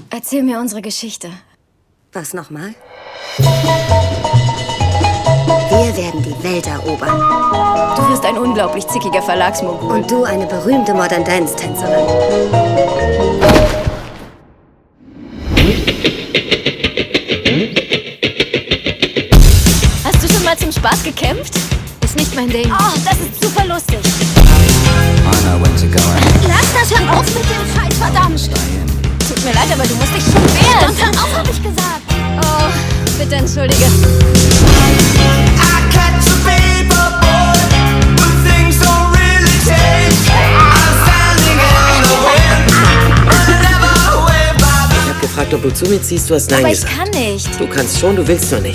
Erzähl mir unsere Geschichte. Was nochmal? Wir werden die Welt erobern. Du wirst ein unglaublich zickiger Verlagsmogul. Und du eine berühmte Modern Dance Tänzerin. Hast du schon mal zum Spaß gekämpft? Ist nicht mein Ding. Oh, das ist super lustig. Lass das, hör auf mit dem Scheiß, verdammt! Tut mir leid, aber du musst dich schon wehren. Dann hör auf, hab ich gesagt. Oh, bitte entschuldige. Ich hab gefragt, ob du zu mir ziehst, du hast Nein Aber ich gesagt. kann nicht. Du kannst schon, du willst nur nicht.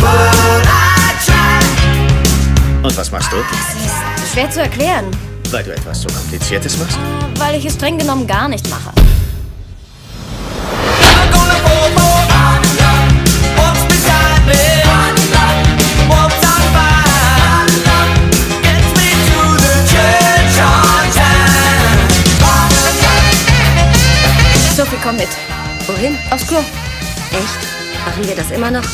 Und was machst du? Das ist schwer zu erklären, Weil du etwas so Kompliziertes machst? weil ich es streng genommen gar nicht mache. Sophie, komm mit. Wohin? Aufs Klo. Echt? Machen wir das immer noch?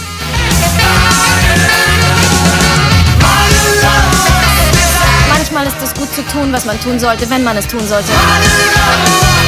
Manchmal ist es gut zu tun, was man tun sollte, wenn man es tun sollte.